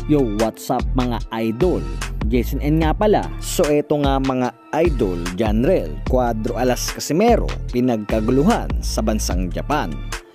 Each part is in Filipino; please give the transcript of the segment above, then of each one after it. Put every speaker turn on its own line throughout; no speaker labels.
Yo, what's up mga idol? Jason N nga pala. So eto nga mga idol, Janrel Cuadro Alas Casimero pinagkaguluhan sa bansang Japan.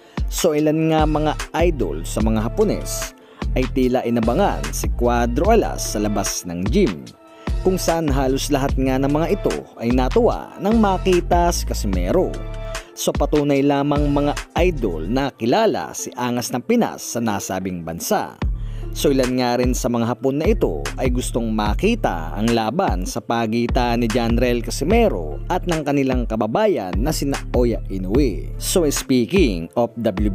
So ilan nga mga idol sa mga Hapones ay tila inabangan si Cuadro Alas sa labas ng gym, kung saan halos lahat nga ng mga ito ay natuwa nang makita si Casimero. So patunay lamang mga idol na kilala si Angas ng Pinas sa nasabing bansa. So ilan nga rin sa mga Hapon na ito ay gustong makita ang laban sa pagitan ni Janrel Casimero at ng kanilang kababayan na sina Oya Inoue. So speaking of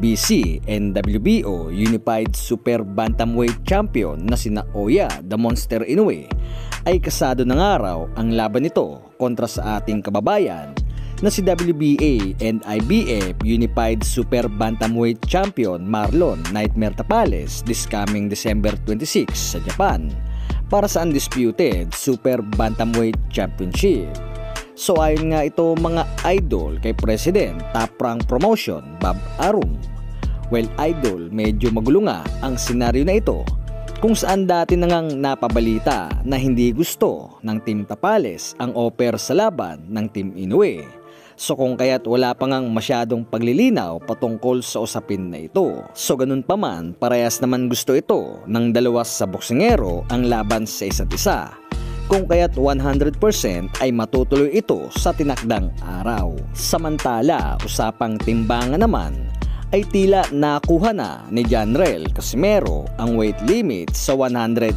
WBC and WBO Unified Super Bantamweight Champion na sina Oya the Monster Inoue, ay kasado ng araw ang laban nito kontra sa ating kababayan na si WBA and IBF Unified Super Bantamweight Champion Marlon Nightmare Tapales this coming December 26 sa Japan para sa Undisputed Super Bantamweight Championship. So ayon nga ito mga idol kay President Top Rank Promotion Bob Arum. Well idol, medyo magulo nga ang senaryo na ito, kung saan dati nangang napabalita na hindi gusto ng Team Tapales ang offer sa laban ng Team Inoue. So kung kaya't wala pa ngang masyadong paglilinaw patungkol sa usapin na ito. So ganun pa man, parehas naman gusto ito ng dalawa sa boksingero ang laban sa isa't isa. Kung kaya't 100% ay matutuloy ito sa tinakdang araw. Samantala, usapang timbangan naman ay tila nakuha na ni Janrel Casimero ang weight limit sa 122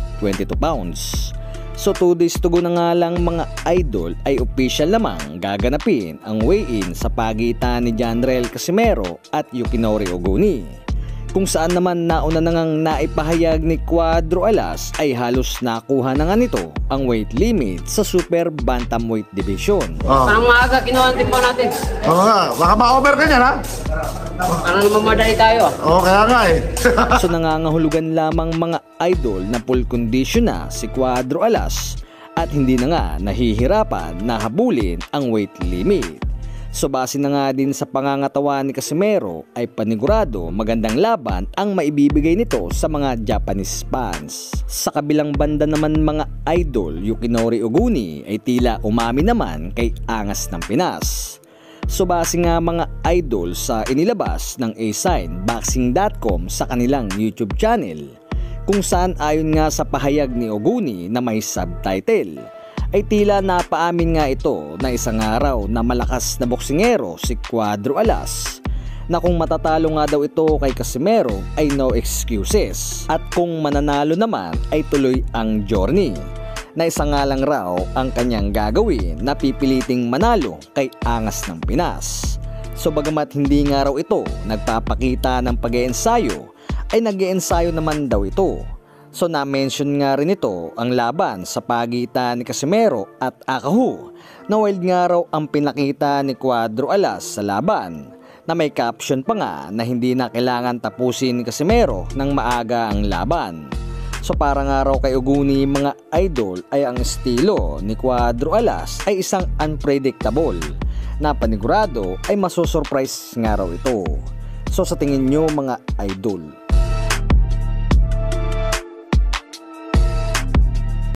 pounds. So 2 days to go na nga lang mga idol ay official lamang gaganapin ang weigh-in sa pagitan ni Janrel Casimero at Yukinori Oguni, kung saan naman nauna na ngang naipahayag ni Cuadro Alas ay halos nakuha na nga nito ang weight limit sa Super Bantamweight Division.
Parang maaga kinuha ang timpa natin.
Oo nga, baka ma-over ka niyan ha?
Parang namamadali tayo.
Oo, kaya nga eh.
So nangangahulugan lamang mga idol na full condition na si Cuadro Alas at hindi na nga nahihirapan na habulin ang weight limit. So base na nga din sa pangangatawan ni Casimero ay panigurado magandang laban ang maibibigay nito sa mga Japanese fans. Sa kabilang banda naman mga idol, Yukinori Oguni ay tila umamin naman kay Angas ng Pinas. So base nga mga idol sa inilabas ng asignboxing.com sa kanilang YouTube channel, kung saan ayon nga sa pahayag ni Oguni na may subtitle, ay tila napaamin nga ito na isang araw na malakas na boksingero si Cuadro Alas, na kung matatalo nga daw ito kay Casimero ay no excuses, at kung mananalo naman ay tuloy ang journey, na isa nga lang raw ang kanyang gagawin na pipiliting manalo kay Angas ng Pinas. So bagamat hindi nga raw ito nagpapakita ng pag-iensayo, ay nag-iensayo naman daw ito. So na-mention nga rin ito ang laban sa pagitan ni Casimero at Akahu, na wild nga raw ang pinakita ni Cuadro Alas sa laban, na may caption pa nga na hindi na kailangan tapusin ni Casimero ng maaga ang laban. So para nga raw kay Oguni mga idol ay ang estilo ni Cuadro Alas ay isang unpredictable, na panigurado ay masosurprise nga raw ito. So sa tingin nyo mga idol,